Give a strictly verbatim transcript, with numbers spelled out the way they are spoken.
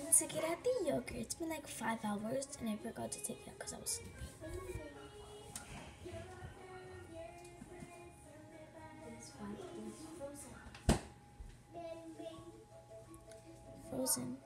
to get out the yogurt. It's been like five hours and I forgot to take it out because I was sleeping. Frozen.